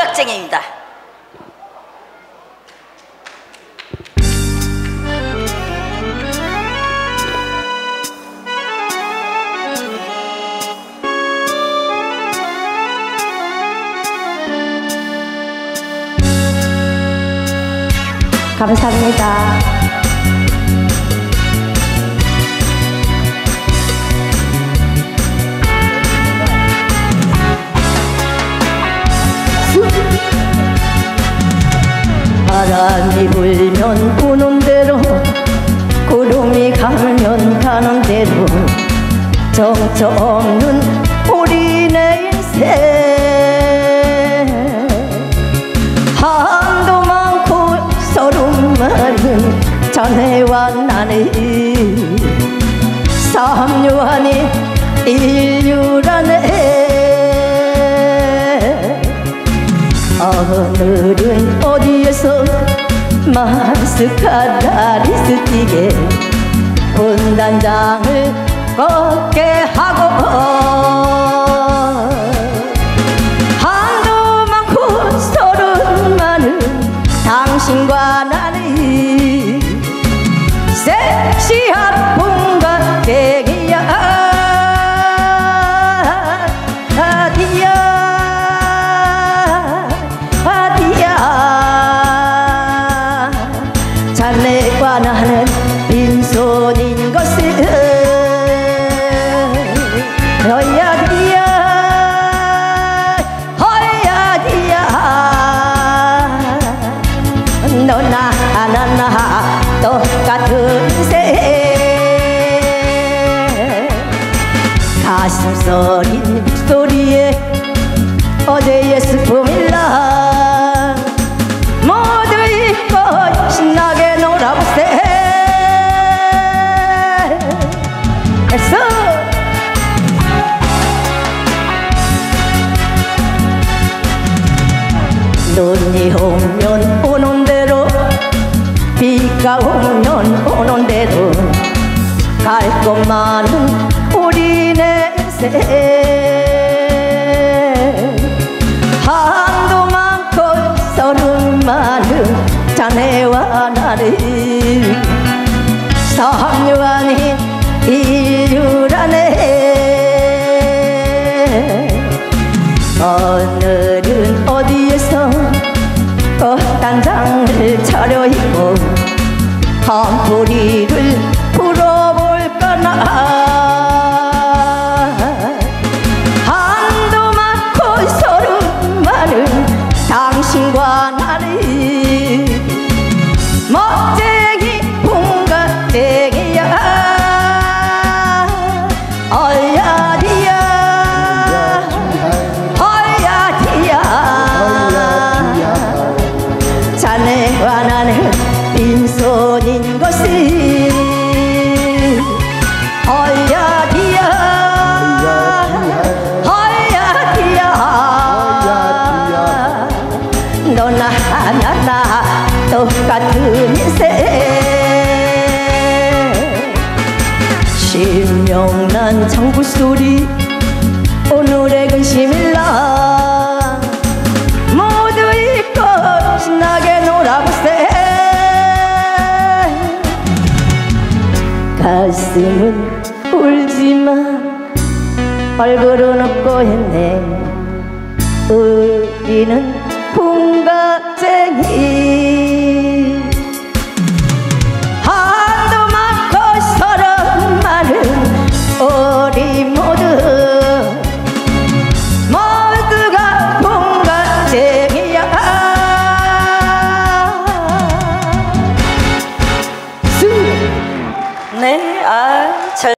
풍각쟁이입니다. 감사합니다. 바람이 불면 부는 대로 구름이 가면 가는 대로 정처 없는 우리네 인생 한도 많고 서름 많은 자네와 나는 삼류하니 인류라네. 오늘은 어디에서 마스카라를 띄게 분단장을 걷게 하고 한도 많고 서른 많은 당신과 나는 섹시한 풍각쟁이야. 자네와 나는 빈손인 것을 허야디야 허야디야 너나 나나 똑같은 새 가슴 서린 목소리에 어제의 슬픔일라 모두 잊고 신나게 놀아보세. 했어. 눈이 오면 오는 대로 비가 오면 오는 대로 갈 곳 많은 우리네 인생 한도 많고 서른 많은 자네와 나를 삼류 아닌 인류라네. 오늘은 어디에서 꽃단장을 차려입고 한풀이를 불어볼까나. 한도 많고 서른 많은 당신과 나를 멋쟁이 풍각쟁이야. 얼야디야 얼야디야 자네와 나는 빈손인 것을 얼야디야 얼야디야 너나 나나 똑같은 인생 신명난 장구 소리 오늘의 근심일라 모두 잊고 신나게 놀아보세. 가슴은 울지만 얼굴은 웃고 했네. 우리는 풍각쟁이